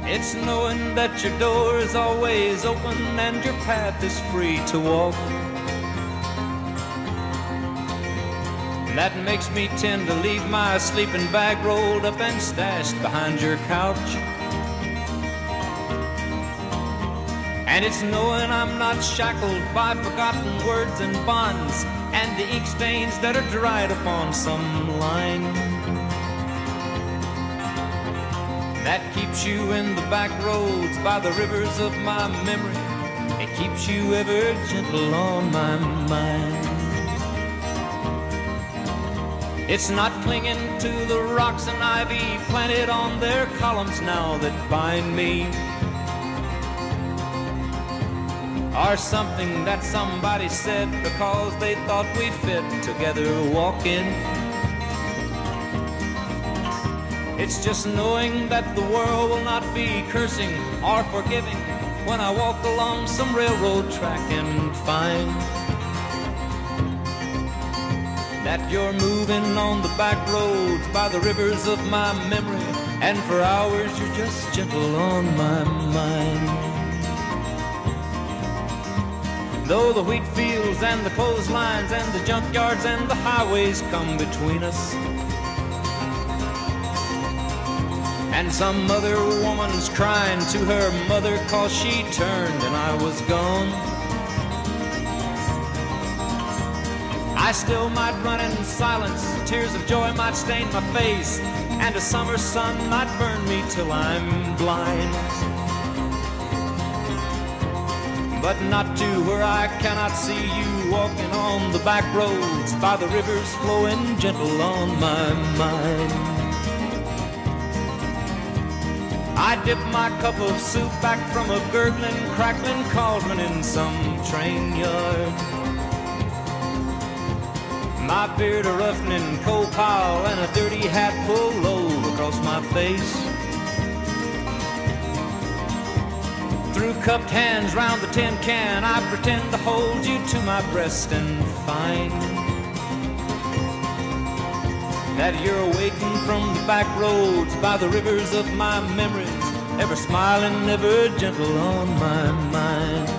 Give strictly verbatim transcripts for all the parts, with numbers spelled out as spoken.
It's knowing that your door is always open and your path is free to walk. That makes me tend to leave my sleeping bag rolled up and stashed behind your couch. And it's knowing I'm not shackled by forgotten words and bonds and the ink stains that are dried upon some line. That keeps you in the back roads by the rivers of my memory. It keeps you ever gentle on my mind. It's not clinging to the rocks and ivy planted on their columns now that bind me, or something that somebody said because they thought we fit together walking. It's just knowing that the world will not be cursing or forgiving when I walk along some railroad track and find that you're moving on the back roads by the rivers of my memory, and for hours you're just gentle on my mind. Though the wheat fields and the clotheslines and the junkyards and the highways come between us, and some other woman's crying to her mother 'cause she turned and I was gone, I still might run in silence, tears of joy might stain my face, and a summer sun might burn me till I'm blind. But not to where I cannot see you walking on the back roads by the rivers flowing gentle on my mind. I dip my cup of soup back from a gurgling, crackling cauldron in some train yard. My beard a roughening coal pile and a dirty hat pulled low across my face. Through cupped hands round the tin can, I pretend to hold you to my breast and find that you're waiting from the back roads by the rivers of my memories, ever smiling, ever gentle on my mind.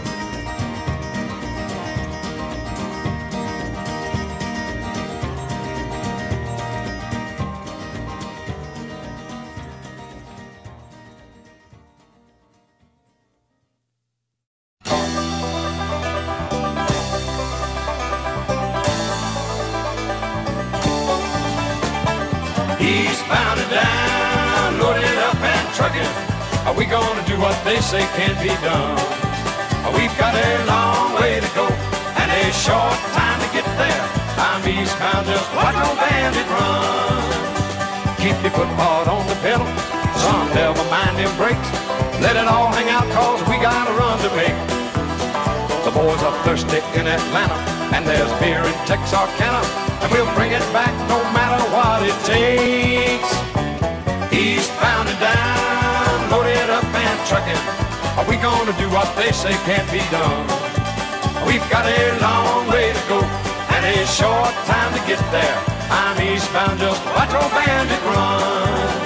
Eastbound and down, loaded up and trucking. Are we gonna do what they say can't be done? We've got a long way to go and a short time to get there. I'm eastbound, just watch old bandit run. Keep your foot hard on the pedal, son, never mind them brakes. Let it all hang out 'cause we got a run to make. The boys are thirsty in Atlanta, and there's beer in Texarkana, and we'll bring it back no matter what it takes. Eastbound and down, loaded up and trucking. Are we gonna do what they say can't be done? We've got a long way to go and a short time to get there. I'm eastbound, just watch old bandit run.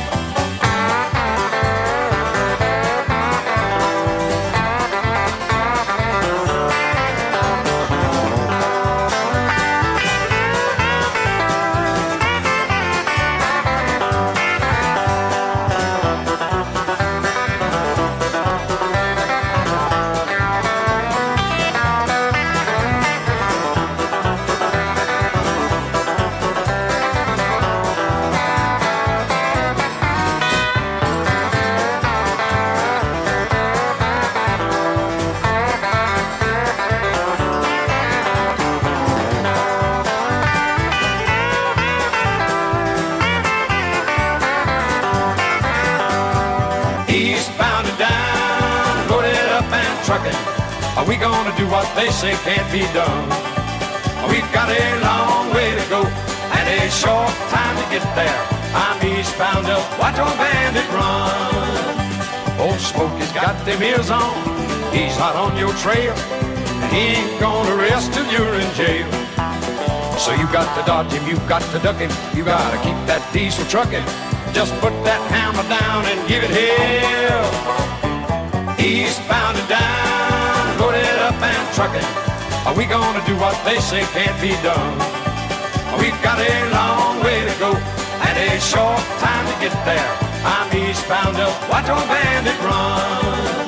Eastbound and down, loaded up and trucking. Are we gonna do what they say can't be done? We've got a long way to go and a short time to get there. I'm eastbound, just watch old bandit run. Old Smokey's got them ears on, he's hot on your trail, and he ain't gonna rest till you're in jail. So you got to dodge him, you got to duck him, you gotta keep that diesel trucking. just put that hammer down and give it hell. Eastbound and down, loaded up and trucking. Are we gonna do what they say can't be done? We've got a long way to go and a short time to get there. I'm eastbound up, watch our bandit run.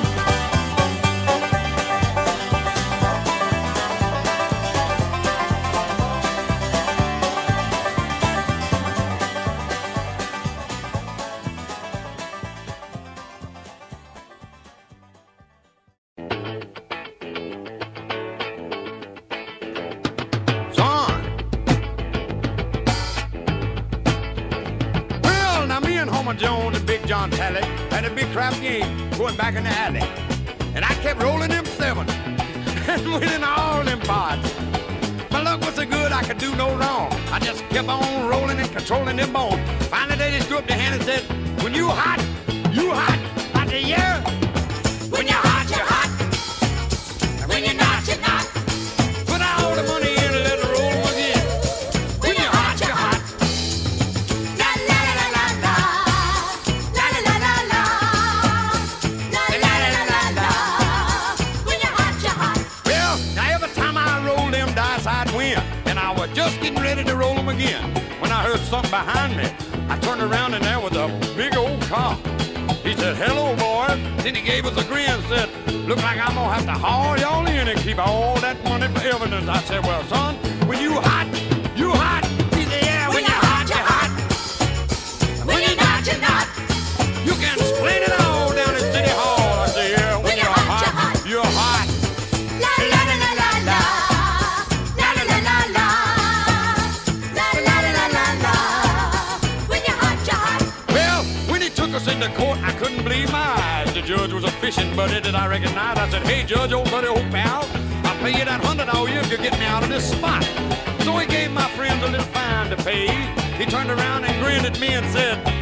Jones and Big John Talley had a big crap game going back in the alley. And I kept rolling them seven and winning all them pots. My luck was so good I could do no wrong. I just kept on rolling and controlling them bones. Finally they just threw up their hand and said, when you hot, you hot. I said, yeah. When you're hot, you're hot. And when you're not, you're not. Put all the money in and let it roll again. When you're hot, you're hot. La la la la la. La la la la la. La la la la la. When you're hot, you're hot. Well, now every time I roll them dice, I'd win. And I was just getting ready to roll them again when I heard something behind me. I turned around and there was a big old car. He said, hello, boy. Then he gave us a grin and said, look like I'm going to have to haul y'all in and keep all that money for evidence. I said, well, son, when you hot, you hot. He said, yeah, when, when you're hot, you're hot. hot. When you're not, you're not. You can explain it all down at City Hall. I said, yeah, when, when you're, you're hot, hot, you're hot. La la la la la la. La la la la la. La la la la la. When you're hot, you're hot. Well, when he took us into court, I couldn't believe my eyes. The judge was a fishing buddy that I recognized. I said, hey, Judge, old buddy, old pal, I'll pay you that hundred all you if you get me out of this spot. So he gave my friends a little fine to pay. He turned around and grinned at me and said,